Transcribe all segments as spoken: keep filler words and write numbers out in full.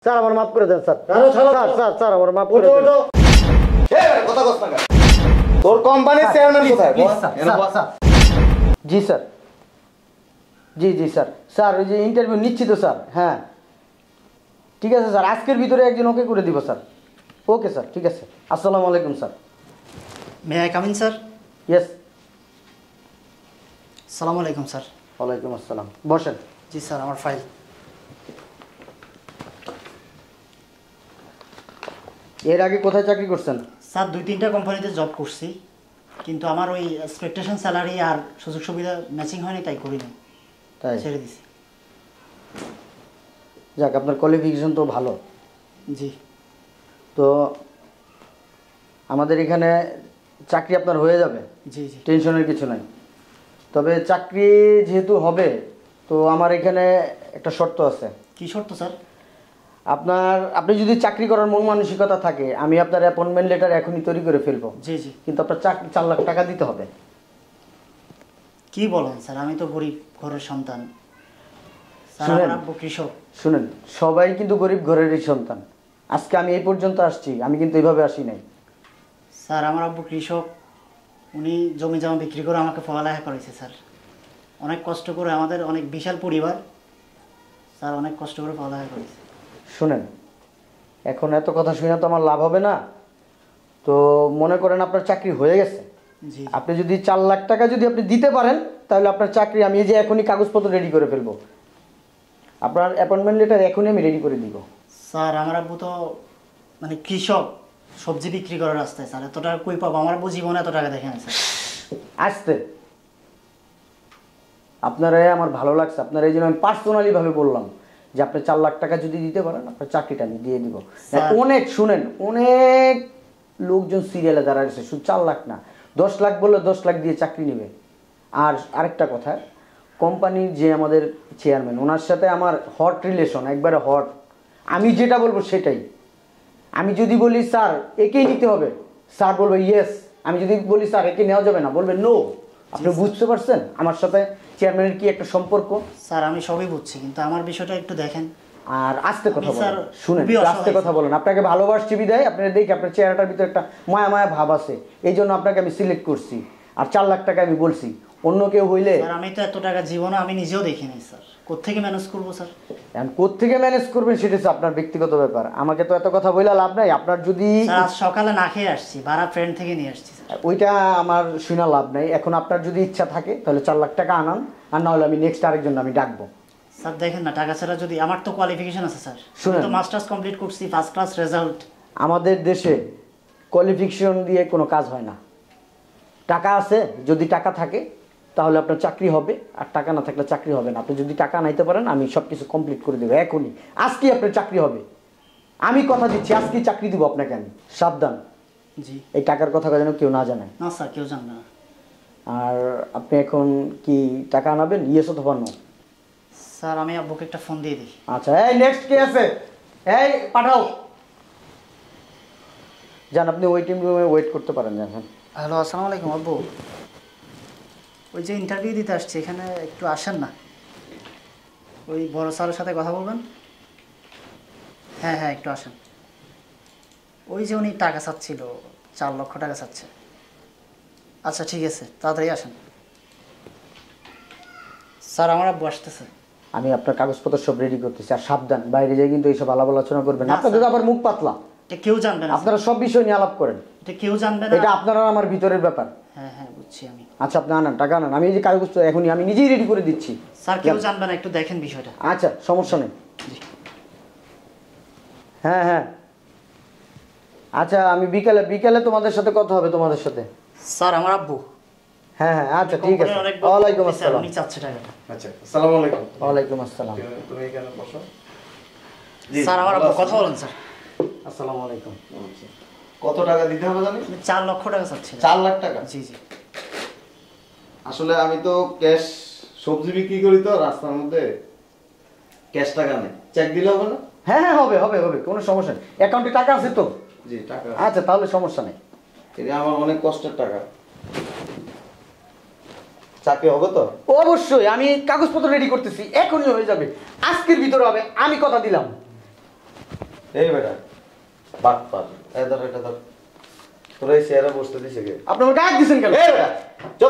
Sir আমার মাফ করে দেন স্যার স্যার স্যার স্যার আমার মাফ করে দেন কথা কস না তোর কোম্পানির চেয়ারম্যান কোথায় জি স্যার জি জি স্যার স্যার ওই যে ইন্টারভিউ নিচ্ছি তো স্যার হ্যাঁ ঠিক আছে স্যার আজকের ভিতরে একজন ওকে করে দিব স্যার ওকে স্যার ঠিক আছে আসসালামু আলাইকুম sir may I come in sir yes আসসালামু আলাইকুম স্যার ওয়ালাইকুম আসসালাম বসেন জি স্যার আমার ফাইল এর আগে কোথায় চাকরি করছেন স্যার দুই তিনটা কোম্পানিতে জব করছি কিন্তু আমার ওই এক্সপেকটেশন স্যালারি আর সুযোগ সুবিধা ম্যাচিং হয়নি তাই করিনি তাই ছেড়ে দিছি যাক আপনার কোয়ালিফিকেশন তো ভালো জি তো আমাদের এখানে চাকরি আপনার হয়ে যাবে জি জি টেনশনের কিছু নাই তবে চাকরি যেহেতু হবে তো আমার এখানে একটা শর্ত আছে কী শর্ত স্যার আপনার আপনি যদি চাকরি করার মন মানসিকতা থাকে আমি আপনার অ্যাপয়েন্টমেন্ট লেটার এখনই তৈরি করে ফেলবো জি জি কিন্তু আপনার চাকরি চার লাখ টাকা দিতে হবে কি বলেন স্যার আমি তো গরিব ঘরের সন্তান স্যার শুনেন। আমার আব্বু কৃষক শুনেন সবাই কিন্তু গরিব ঘরেরই সন্তান আজকে আমি এই পর্যন্ত আসছি আমি কিন্তু এইভাবে আসি নাই স্যার আমার আব্বু কৃষক উনি জমি জমা বিক্রি করে আমাকে পড়ালেখা করেছে স্যার অনেক কষ্ট করে আমাদের অনেক বিশাল পরিবার স্যার অনেক কষ্ট করে পড়ালেখা করেছে শুনেন এখন এত কথা শুনে তো আমার লাভ হবে না তো মনে করেন আপনার চাকরি হয়ে গেছে জি আপনি যদি চার লাখ টাকা যদি আপনি দিতে পারেন তাহলে আপনার চাকরি আমি এই যে এখনই কাগজপত্র রেডি করে ফেলবো আপনার অ্যাপয়েন্টমেন্ট লেটার এখনই আমি রেডি করে দিব স্যার আমার আব্বু তো মানে কৃষক সবজি বিক্রি করার রাস্তায় স্যার এত টাকা কই পাবো আমার আব্বু জীবনে এত টাকা দেখে না স্যার আসতে আপনারা আমার ভালো লাগছে আপনারা এই জন্য আমি পার্সোনালি ভাবে বললাম যে আপনি চার লাখ টাকা যদি দিতে পারেন আপনার চাকরিটা আমি দিয়ে দিব স্যার। অনেক শুনেন অনেক লোকজন সিরিয়ালে দাঁড়া গেছে শুধু চার লাখ না দশ লাখ বললে দশ লাখ দিয়ে চাকরি নেবে আর আরেকটা কথা কোম্পানির যে আমাদের চেয়ারম্যান ওনার সাথে আমার হট রিলেশন একবারে হট আমি যেটা বলবো সেটাই আমি যদি বলি স্যার একেই নিতে হবে স্যার বলবে ইয়েস আমি যদি বলি স্যার একে নেওয়া যাবে না বলবে নো আপনি বুঝতে পারছেন আমার সাথে চেয়ারম্যানের কি একটা সম্পর্ক স্যার আমি সবই বুঝছি কিন্তু আমার বিষয়টা একটু দেখেন আর আস্তে কথা আমি স্যার বলেন শুনেন খুবই অসহায় আস্তে কথা বলেন আপনাকে ভালোবাসছি বিদায় আপনার দেখি আপনার চেহারাটার ভিতরে একটা মায়া মায়া ভাব আছে এই জন্য আপনাকে আমি সিলেক্ট করছি আর চার লাখ টাকা আমি বলছি অন্য কেউ হইলে স্যার আমি তো এত টাকা জীবনে আমি নিজেও দেখিনি স্যার কোত্থেকে ম্যানেজ করবো স্যার এখন কোত্থেকে ম্যানেজ করবেন সেটা হচ্ছে আপনার ব্যক্তিগত ব্যাপার আমাকে তো এত কথা বলে লাভ নাই আপনার যদি স্যার আজ সকালে না খেয়ে আসছি ভাড়া ফ্রেন্ড থেকে নিয়ে আসছি স্যার ওইটা আমার শুনা লাভ নাই এখন আপনার যদি ইচ্ছা থাকে তাহলে চার লাখ টাকা আনান আর না হলে আমি নেক্সট আরেকজন আমি ডাকবো স্যার দেখেন না টাকা ছাড়া যদি আমার তো কোয়ালিফিকেশন আছে স্যার শুনেন। আমি তো মাস্টার্স কমপ্লিট করছি ফার্স্ট ক্লাস রেজাল্ট আমাদের দেশে কোয়ালিফিকেশন দিয়ে কোনো কাজ হয় না টাকা আছে যদি টাকা থাকে তাহলে আপনার চাকরি হবে আর টাকা না থাকলে চাকরি হবে না আপনি যদি টাকা নাইতে পারেন আমি সব কিছু কমপ্লিট করে দেবো এখনই আজকেই আপনার চাকরি হবে আমি কথা দিচ্ছি আজকেই চাকরি দিব আপনাকে আমি সাবধান জি এই টাকার কথা যেন কেউ না জানায় না স্যার কেউ জানবে না আর আপনি এখন কি টাকা আনাবেন ইয়েস অথবা নো স্যার আমি আব্বুকে একটা ফোন দিয়ে দিই আচ্ছা এই নেক্সট কে আছে এই পাঠাও যান আপনি ওয়েটিং রুমে ওয়েট করতে পারেন জানেন হ্যালো আসসালামু আলাইকুম আব্বু ওই যে ইন্টারভিউ দিতে আসছে এখানে একটু আসেন না ওই বড় স্যারের সাথে কথা বলবেন হ্যাঁ হ্যাঁ একটু আসেন ওই যে উনি টাকা চাচ্ছিল চার লক্ষ টাকা চাচ্ছে আচ্ছা ঠিক আছে তাড়াতাড়ি আসেন স্যার আমার আব্বু আসতেছে আমি আপনার কাগজপত্র সব রেডি করতেছি আর সাবধান বাইরে যেয়ে কিন্তু এইসব আলাপ আলোচনা করবেন না, আপনাদের স্যার। আবার মুখ পাতলা এটা কেউ জানবে না আপনারা সব বিষয় নিয়ে আলাপ করেন এটা কেউ জানবে না এটা আপনারা আমার ভিতরের ব্যাপার হ্যাঁ হ্যাঁ বুঝছি আমি আচ্ছা আপনি আনান টাকা আনান আমি এই যে কাগজপত্র এখনই আমি নিজেই রেডি করে দিচ্ছি স্যার কেউ জানবে না একটু দেখেন বিষয়টা আচ্ছা সমস্যা নেই হ্যাঁ হ্যাঁ আচ্ছা আমি বিকালে বিকালে তোমাদের সাথে কথা হবে তোমাদের সাথে স্যার আমার আব্বু হ্যাঁ হ্যাঁ আচ্ছা ঠিক আছে ওয়ালাইকুম আসসালাম উনি চাচ্ছে টাকাটা আচ্ছা আসসালামু আলাইকুম ওয়ালাইকুম আসসালাম তুমি এখানে বসো স্যার আমার আব্বু কথা বলেন স্যার আসসালামু আলাইকুম কত টাকা দিতে হবে জানিস আমি চার লক্ষ টাকা চাচ্ছি চার লাখ টাকা জি জি আসলে আমি তো ক্যাশ সবজি বিক্রি করি তো রাস্তার মধ্যে ক্যাশ টাকা নেই চেক দিলে হবে না হ্যাঁ হ্যাঁ হবে হবে হবে কোনো সমস্যা নেই অ্যাকাউন্টে টাকা আছে তো জি টাকা আচ্ছা তাহলে সমস্যা নেই এটা আমার অনেক কষ্টের টাকা চাকরি হবে তো অবশ্যই আমি কাগজপত্র রেডি করতেছি এখনই হয়ে যাবে আজকের ভিতরে হবে আমি কথা দিলাম এই বেটা বাট পার এই ধর এটা ধর তোর এই চেয়ারে বসতে দিছে কে আপনি আমার ডাক দিছেন কেন? এই বেটা চুপ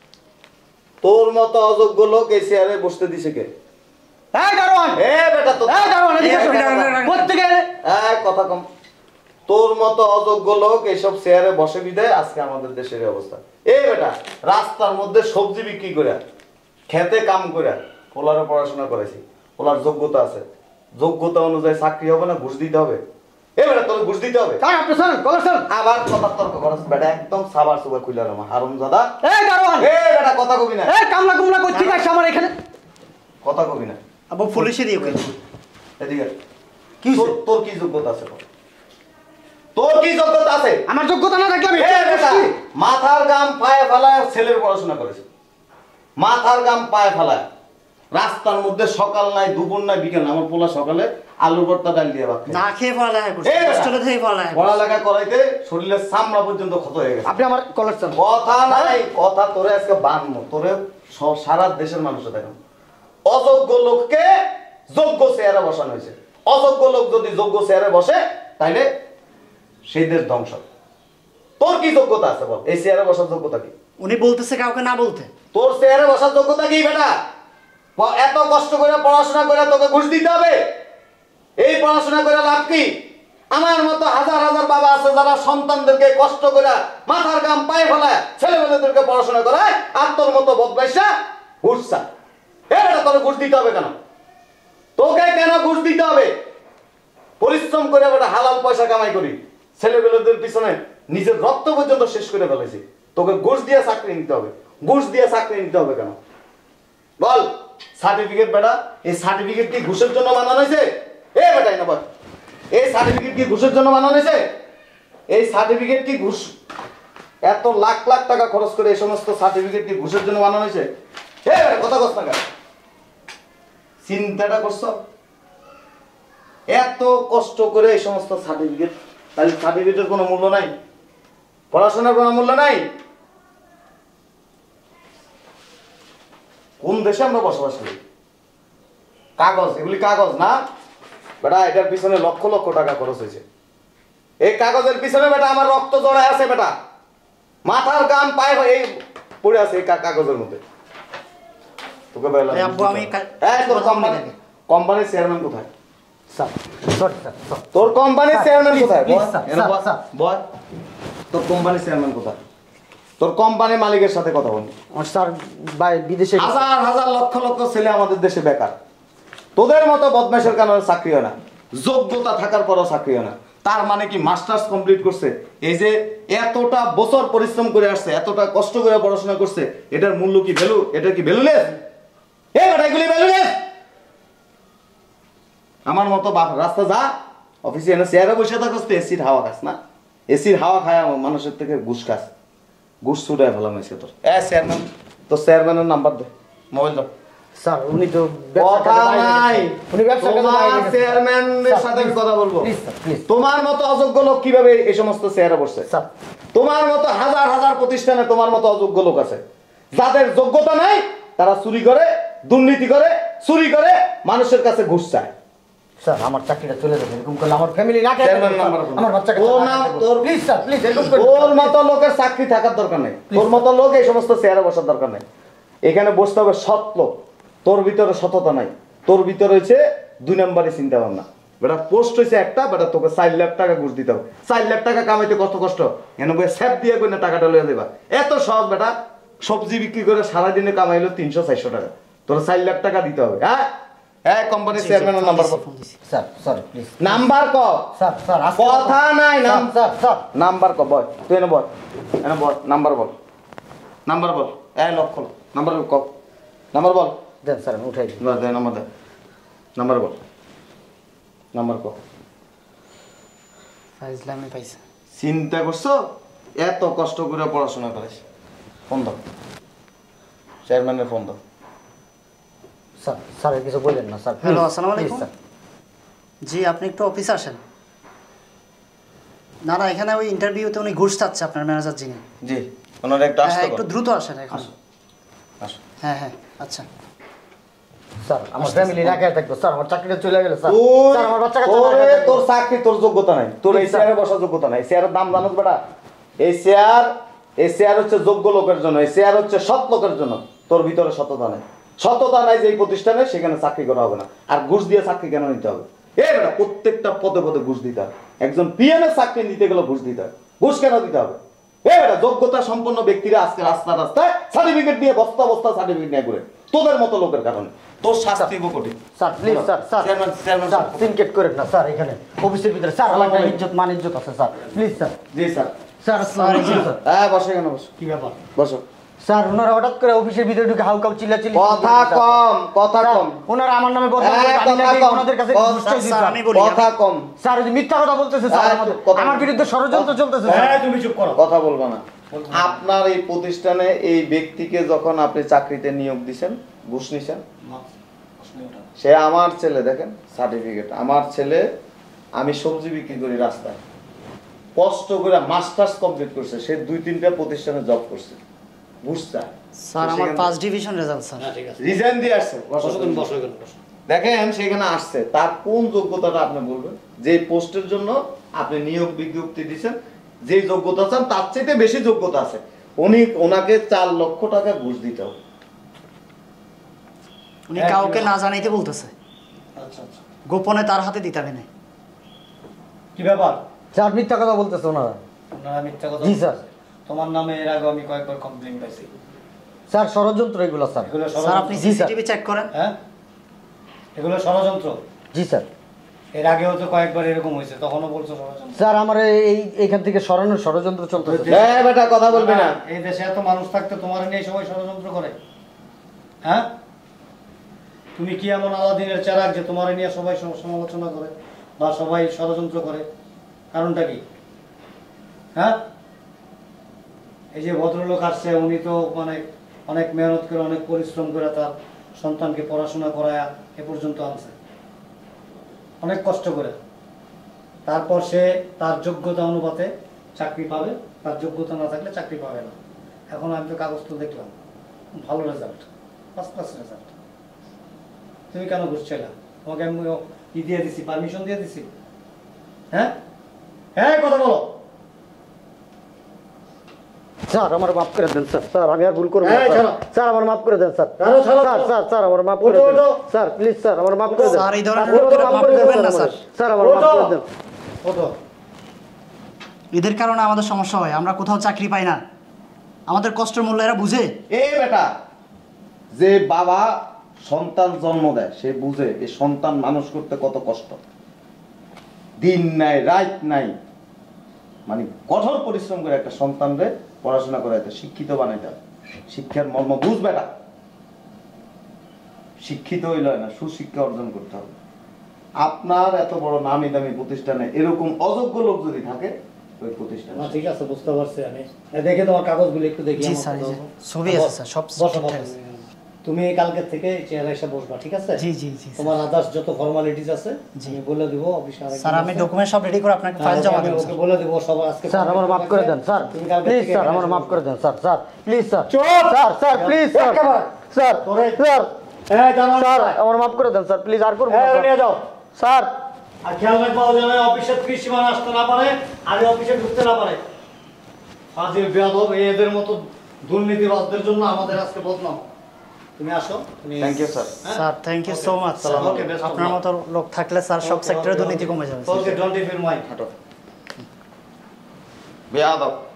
তোর মতো অযোগ্য লোক এই চেয়ারে বসতে দিছে কে এই দারোয়ান, এ বেটা তো এই দারোয়ান, এদিকে আসো। এই বেটা, কোত্থেকে এলে? এই কথা কম তোর মতো অযোগ্য লোক এইসব চেয়ারে বসে বিদায় আজকে আমাদের দেশের এই অবস্থা এই বেটা রাস্তার মধ্যে সবজি বিক্রি করে খেতে কাম করে পোলারে পড়াশোনা করেছি পোলার যোগ্যতা আছে যোগ্যতা অনুযায়ী চাকরি হবে না ঘুষ দিতে হবে এই বেটা তোর ঘুষ দিতে হবে স্যার, আপনি শোনেন, কলার স্যার। আবার কথা তর্ক করছ বেটা একদম সাবার সুবার খুইলা রামা হারুম দাদা এই দারোয়ান, এই বেটা কথা কবি না এই কামলা কুমলা কই ঠিক আছে আমার এখানে? কথা কবি না আবু পুলিশে দিয়ে কই এদিকে কি হইছে? তোর- তোর কি যোগ্যতা আছে বল? তোর কি যোগ্যতা আছে আমার যোগ্যতা না থাকলে আমি এ বেটা, মাথার গাম পায়ে ফেলায় ছেলের পড়াশোনা করেছে মাথার গাম পায়ে ফেলায় রাস্তার মধ্যে সকাল নাই দুপুর নাই বিকেল নাই। আমার পোলা সকালে আলু ভর্তা ডাল দিয়ে ভাত খায়। না খেয়ে পড়ালেখা করছে এই বেটা, হোস্টেলে থেকে পড়ালেখা করছে। পড়ালেখা করাইতে শরীরের চামড়া পর্যন্ত ক্ষত হয়ে গেছে আপনি আমার কলার স্যার। কথা নাই কথা তোরে আজকে বানমো তোরে স- সারা দেশের মানুষে দেখেন অযোগ্য লোককে যোগ্য চেয়ারে বসানো হয়েছে অযোগ্য লোক যদি যোগ্য চেয়ারে বসে তাইলে সেই দেশ ধ্বংস তোর কি যোগ্যতা আছে বল এই চেয়ারে বসার যোগ্যতা কি উনি বলতেছে কাউকে না বলতে। তোর চেয়ারে বসার যোগ্যতা কি বেটা প- এত কষ্ট করে পড়াশোনা করে তোকে ঘুষ দিতে হবে এই পড়াশোনা করে লাভ কি আমার মতো হাজার হাজার বাবা আছে যারা সন্তানদেরকে কষ্ট করে মাথার গাম পায়ে ফেলায় ছেলেমেয়েদেরকে পড়াশোনা করায় আর তোর মতো বদমাইশা ঘুষ চায় এ বেটা তোর ঘুষ দিতে হবে কেন তোকে কেন ঘুষ দিতে হবে পরিশ্রম করে বেটা হালাল পয়সা কামাই করি ছেলেমেয়েদের পিছনে নিজের রক্ত পর্যন্ত শেষ করে ফেলেছি তোকে ঘুষ দিয়ে চাকরি নিতে হবে ঘুষ দিয়ে চাকরি নিতে হবে কেন বল সার্টিফিকেট বেটা এই সার্টিফিকেট কি ঘুষের জন্য বানানো হয়েছে এ বেটাই না বল এই সার্টিফিকেট কি ঘুষের জন্য বানানো হয়েছে এই সার্টিফিকেট কি ঘুষ এত লাখ লাখ টাকা খরচ করে এই সমস্ত সার্টিফিকেট কি ঘুষের জন্য বানানো হয়েছে এ বেটা কথা কস না কেন? চিন্তাটা করছো এত কষ্ট করে এই সমস্ত সার্টিফিকেট তাহলে সার্টিফিকেটের কোনো মূল্য নাই পড়াশোনার কোনো মূল্য নাই কোন দেশে আমরা বসবাস করি কাগজ এগুলি কাগজ না বেটা এটার পিছনে লক্ষ লক্ষ টাকা খরচ হয়েছে এই কাগজের পিছনে বেটা আমার রক্ত জড়ায় আছে বেটা মাথার গাম পায়ে এই পড়ে আছে এই কা- কাগজের মধ্যে তোকে বললাম এই আব্বু, আমি কা- এই তোর কথা কোম্পানি বলি কোম্পানির চেয়ারম্যান কোথায় স্যার, সরি স্যার, সরি। তোর কোম্পানির স্যার, চেয়ারম্যান please, কোথায় please, বল, স্যার, এনে স্যার, বল, স্যার। বল। তোর কোম্পানির চেয়ারম্যান কোথায় তোর কোম্পানির মালিকের সাথে কথা বল আমার স্যার বাই বিদেশে গেছে। হাজার হাজার লক্ষ লক্ষ ছেলে আমাদের দেশে বেকার তোদের মতো বদমাইশের কারণে চাকরি হয় না যোগ্যতা থাকার পরও চাকরি হয় না তার মানে কি মাস্টার্স কমপ্লিট করছে এই যে এতটা বছর পরিশ্রম করে আসছে এতটা কষ্ট করে পড়াশোনা করছে এটার মূল্য কি ভ্যালু এটা কি ভ্যালুলেস এই বেটা এগুলি ভ্যালুলেস আমার মতো বাপ রাস্তা যা অফিসে এনে চেয়ারে বসে থাকস তো এসির হাওয়া খাস না এসির হাওয়া খায় মানুষের থেকে ঘুষ খাস ঘুষ ছুটায় ফেলাম এসে তোর এ চেয়ারম্যান তোর চেয়ারম্যানের নাম্বার দে মোবাইল দাও স্যার, উনি তো ব্যবসা কথা কাজে বাইরে নাই গেছে। উনি ব্যবসা কাজে তোমার বাইরে গেছে। চেয়ারম্যানের স্যার, সাথে আমি please, কথা বলবো please, sir, please. তোমার মতো অযোগ্য লোক কিভাবে এই সমস্ত চেয়ারে বসছে স্যার, তোমার মতো হাজার হাজার প্রতিষ্ঠানে তোমার মতো অযোগ্য লোক আছে যাদের যোগ্যতা নাই তারা চুরি করে দুর্নীতি করে চুরি করে মানুষের কাছে ঘুষ চায় স্যার, আমার চাকরিটা চলে যাবে এরকম করলে আমার ফ্যামিলি না খেয়ে চেয়ারম্যানের থাকবে, নাম্বার স্যার। বলুন। আমার বাচ্চাকে ওর নাম তোর প্লিজ স্যার, প্লিজ এরকম করবেন তোর না। মতো লোকের চাকরি থাকার দরকার নেই তোর মতো লোক এই সমস্ত চেয়ারে বসার দরকার নেই এখানে বসতে হবে সৎ লোক তোর ভিতরে সততা নাই তোর ভিতরে হয়েছে দুই নম্বরে চিন্তা ভাবনা বেটা পোস্ট হয়েছে একটা বেটা তোকে চার লাখ টাকা ঘুষ দিতে হবে চার লাখ টাকা কামাইতে কত কষ্ট এনে বই স্যাপ দিয়ে কই না টাকাটা লইয়া দেবা এত সহজ বেটা সবজি বিক্রি করে সারাদিনে কামাইলো তিনশো চারশো টাকা তোর চার লাখ টাকা দিতে হবে হ্যাঁ হ্যাঁ কোম্পানির চেয়ারম্যানের নাম্বার বল ফোন দিছি। Sir, sorry please. নাম্বার ক স্যার, স্যার, আজকে- কথা নাই নাম স্যার, স্যার, নাম্বার ক বল তুই এনে বল এনে বল নাম্বার বল নাম্বার বল এ লক্ষ নাম্বার ক নাম্বার বল দেন স্যার, আমি উঠাই দিই। না দে নাম্বার দে নাম্বার বল নাম্বার ক ফাইজলামি পাইছে। চিন্তা করছো এত কষ্ট করে পড়াশোনা করিস ফোন দাও চেয়ারম্যানের ফোন দাও স্যার, স্যার কিছু বললেন না স্যার, হ্যালো, please, আসসালামু please, আলাইকুম। স্যার। জি, আপনি একটু অফিসে আসেন। না না, এখানে ওই ইন্টারভিউতে উনি ঘুষ চাচ্ছে আপনার ম্যানেজার যিনি। জি ওনারা একটা হ্যাঁ, আসতে একটু বল। দ্রুত আসেন এখন। আসো আসো হ্যাঁ হ্যাঁ, আচ্ছা। স্যার আমার ফ্যামিলি এলাকায় থাকতো স্যার, আমার চাকরিটা চলে গেল স্যার। তুই স্যার আমার বাচ্চা কাচ্চা তোরে এলাকায় থাকতো। তোর চাকরি তোর যোগ্যতা নাই, তোর এই স্যার। চেয়ারে বসার যোগ্যতা নাই। চেয়ারের দাম জানোস বেটা? এই চেয়ার এই চেয়ার হচ্ছে যোগ্য লোকের জন্য, এই চেয়ার হচ্ছে সৎ লোকের জন্য। তোর ভিতরে সততা নাই, সততা নাই যে এই প্রতিষ্ঠানে সেখানে চাকরি করা হবে না। আর ঘুষ দিয়ে চাকরি কেন নিতে হবে? এই বেটা প্রত্যেকটা পদে পদে ঘুষ দিতে হবে। একজন পিএনের চাকরি নিতে গেলে ঘুষ দিতে হবে। ঘুষ কেন দিতে হবে? এই বেটা যোগ্যতা সম্পন্ন ব্যক্তিরা আজকে রাস্তা রাস্তায় সার্টিফিকেট দিয়ে বস্তা বস্তা সার্টিফিকেট নিয়ে ঘুরে, তোদের মতো লোকের কারণে। তোর শাস্তি কঠিন। Sir please sir, sir chairman chairman sir সিনকেট করেন না স্যার, এখানে অফিসের ভিতরে স্যার আমার একটা ইজ্জত মান ইজ্জত আছে স্যার, প্লিজ স্যার। জি স্যার। স্যার স্যার স্যার হ্যাঁ বসো, এখানে বসো। কি ব্যাপার? বসো। স্যার ওনারা হঠাৎ করে অফিসের ভিতরে ঢুকে হাউ কাউ চিল্লা চিল্লি কথা কম, কথা কম। ওনারা আমার নামে বদনাম করে, হ্যাঁ, আমি কথা নাকি কম। ওনাদের কাছে কথা- ঘুষ চাইছি স্যার, স্যার। আমি বলি, কথা কম। স্যার ওই যে মিথ্যা কথা বলতেছে স্যার, হ্যাঁ, আমাদের কথা- আমার বিরুদ্ধে ষড়যন্ত্র চলতেছে স্যার। হ্যাঁ, তুমি চুপ করো। কথা বলবো না। আপনার এই প্রতিষ্ঠানে এই ব্যক্তিকে যখন আপনি চাকরিতে নিয়োগ দিছেন, ঘুষ নিছেন, সে আমার ছেলে, দেখেন সার্টিফিকেট, আমার ছেলে। আমি সবজি বিক্রি করি রাস্তায়, কষ্ট করে মাস্টার্স কমপ্লিট করছে, সে দুই তিনটা প্রতিষ্ঠানে জব করছে, ঘুষ চায়। স্যার আমার first division result sir. Resign দিয়ে আসছে। দেখেন সেখানে আসছে, তার কোন যোগ্যতাটা আপনি বলবেন? যে পোস্টের জন্য আপনি নিয়োগ বিজ্ঞপ্তি দিচ্ছেন, যে যোগ্যতা চান তার চাইতে বেশি যোগ্যতা আছে, উনি ওনাকে চার লক্ষ টাকা ঘুষ দিতে হবে। উনি কাউকে না জানাইতে বলতেছে, আচ্ছা আচ্ছা, গোপনে তার হাতে দিতে হবে না। কি ব্যাপার? স্যার মিথ্যা কথা বলতেছে ওনারা। আপনারা মিথ্যা কথা? জি স্যার। তোমার নামে এর আগে আমি কয়েকবার কমপ্লেইন পাইছি। স্যার ষড়যন্ত্র এগুলো স্যার। এগুলো স্যার আপনি ষড়যন্ত্র? জি, স্যার। সিসিটিভি চেক করেন। হ্যাঁ, এগুলো ষড়যন্ত্র। জি স্যার। এর আগেও তো কয়েকবার এরকম হয়েছে, তখনও বলছো ষড়যন্ত্র। স্যার আমার এই এইখান থেকে সরানোর ষড়যন্ত্র চলতেছে। হ্যাঁ বেটা কথা বলবি না। এই দেশে এত মানুষ থাকতে তোমার নিয়ে সবাই ষড়যন্ত্র করে? হ্যাঁ, তুমি কি এমন আলাদিনের চেরাগ যে তোমার নিয়ে সবাই সম- সমালোচনা করে বা সবাই ষড়যন্ত্র করে? কারণটা কি? হ্যাঁ, এই যে ভদ্রলোক আসছে, উনি তো মানে অনেক মেহনত করে, অনেক পরিশ্রম করে তার সন্তানকে পড়াশোনা করায় এ পর্যন্ত আনছে, অনেক কষ্ট করে। তারপর সে তার যোগ্যতা অনুপাতে চাকরি পাবে, তার যোগ্যতা না থাকলে চাকরি পাবে না। এখন আমি তো কাগজ তো দেখলাম, ভালো রেজাল্ট, ফার্স্ট ক্লাস রেজাল্ট। তুমি কেন ঘুষ চাইলা? তোমাকে আমি ই দিয়ে দিছি, পারমিশন দিয়ে দিছি? হ্যাঁ হ্যাঁ, কথা বলো। স্যার আমার মাফ করে দেন স্যার, স্যার আমি আর ভুল করবো না এই, স্যার। ছাড়ো। স্যার আমার মাফ করে দেন স্যার। ছাড়ো, ছাড়ো, স্যার ছাড়ো। স্যার স্যার আমার মাফ করে ওঠো, দেন ওঠো। স্যার, প্লিজ স্যার আমার মাফ করে দেন স্যার, এই ধরনের স্যার, লোকদের মাফ মাফ করে দেন করবেন না, স্যার। স্যার। স্যার আমার মাফ করে দেন। ওঠো। এদের কারণে আমাদের সমস্যা হয়, আমরা কোথাও চাকরি পাই না। আমাদের কষ্টের মূল্য এরা বুঝে। এই বেটা যে বাবা সন্তান জন্ম দেয় সে বুঝে এই সন্তান মানুষ করতে কত কষ্ট, দিন নাই রাত নাই, মানে কঠোর পরিশ্রম করে একটা সন্তানরে পড়াশোনা করাইতে, শিক্ষিত বানাইতে হয়। শিক্ষার মর্ম বুঝ বেটা। শিক্ষিত হইল না, সুশিক্ষা অর্জন করতে হবে। আপনার এত বড় নামি দামি প্রতিষ্ঠানে এরকম অযোগ্য লোক যদি থাকে, ওই প্রতিষ্ঠান না, ঠিক আছে, বুঝতে পারছি আমি। এ, দেখে তোমার কাগজগুলো একটু দেখি। জি আমার স্যার, এই যে কথা বলো। ছবি আছে স্যার, সব বসো, ঠিকঠাক বসো। আছে। তুমি কালকে থেকে চেয়ারে এসে বসবা, ঠিক আছে? জি জি জি তোমার আদার্স যত ফর্মালিটিস আছে জি। আমি বলে দিব অফিসে। আরেকদিন স্যার আমি আছে। ডকুমেন্ট সব রেডি করে আপনাকে ফাইল হ্যাঁ, জমা আমি দেবো ওকে বলে দিব সব আজকে। স্যার আমার মাফ করে দেন স্যার, তুমি কালকে প্লিজ থেকে স্যার এখানে আমার মাফ বসবা। করে দেন স্যার, স্যার প্লিজ স্যার। চুপ! স্যার স্যার প্লিজ স্যার, একেবারে। স্যার তোরে- স্যার এই, দাঁড়াও, স্যার দাঁড়াও। আমার মাফ করে দেন স্যার, প্লিজ আর করবো না, এই, স্যার। নিয়ে যাও। স্যার আর খেয়াল রাখবো যেন অফিসের ত্রিসীমানা আসতে না পারে, আর এই অফিসে ঢুকতে না পারে। ফাজিল বেয়াদব, এদের মতো দুর্নীতিবাজদের জন্য আমাদের আজকে বদনাম। তুমি আসো। তুমি thank you sir. Sir, thank you so much sir. Okay, best of আপনার luck. মতো লোক থাকলে স্যার সব সেক্টরে দুর্নীতি কমে যাবে। Okay, don't feel mind. হাঁটো। বেয়াদব।